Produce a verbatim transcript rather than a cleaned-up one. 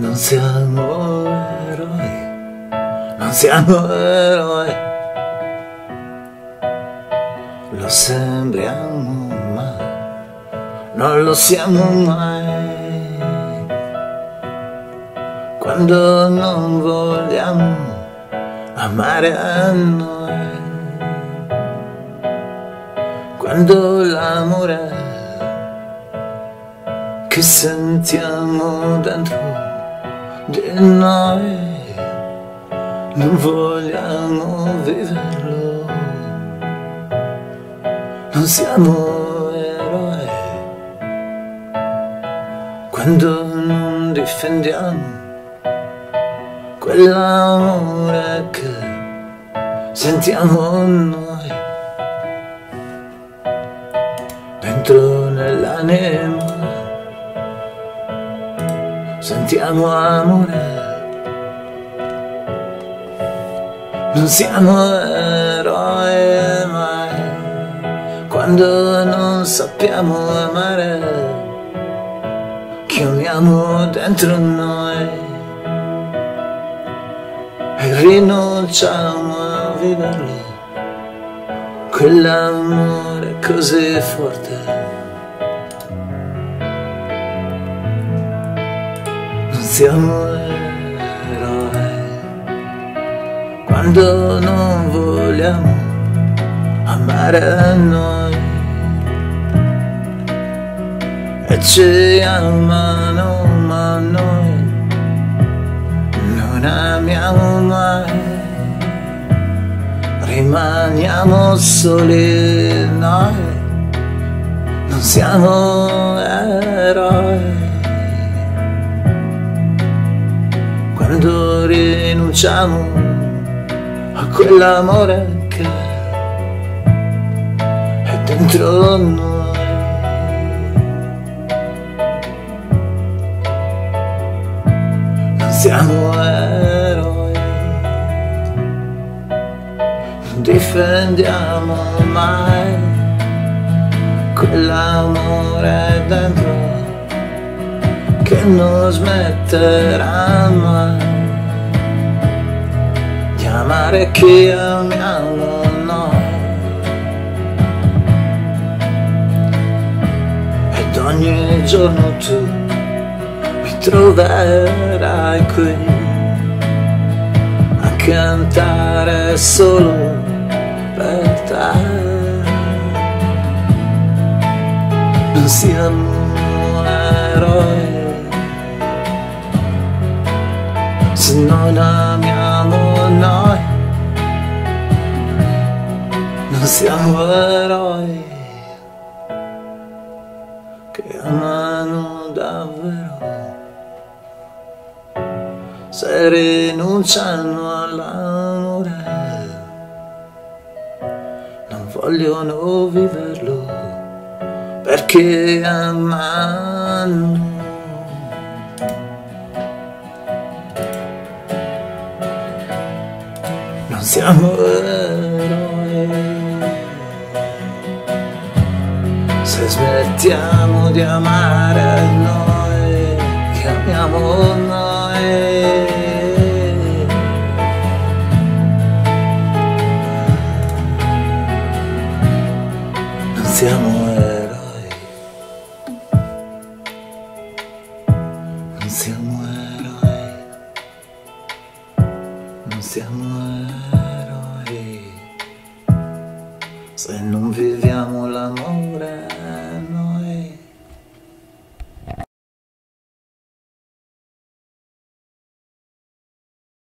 Non siamo eroi, non siamo eroi, lo sembriamo ma non lo siamo mai. Quando non vogliamo amare a noi, quando l'amore che sentiamo dentro di noi non vogliamo viverlo, non siamo eroi. Quando non difendiamo quell'amore che sentiamo noi dentro nell'anima, sentiamo amore. Non siamo eroi mai quando non sappiamo amare, chiamiamo dentro noi e rinunciamo a viverlo, quell'amore così forte. Non siamo eroi quando non vogliamo amare noi e ci amano ma noi non amiamo mai, rimaniamo soli noi, non siamo eroi. Quando rinunciamo a quell'amore che è dentro noi, non siamo eroi, non difendiamo mai quell'amore dentro che non smetterà mai di amare chi amiamo noi. Ed ogni giorno tu mi troverai qui a cantare solo per te. Non siamo eroi se non amiamo noi, non siamo eroi che amano davvero, se rinunciano all'amore non vogliono viverlo perché amano. Non siamo eroi se smettiamo di amare noi, che amiamo noi. Non siamo eroi, non siamo eroi, non siamo eroi se non viviamo l'amore.